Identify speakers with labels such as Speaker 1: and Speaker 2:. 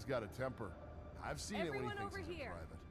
Speaker 1: He's got a temper. I've seen it when he thinks he's in private.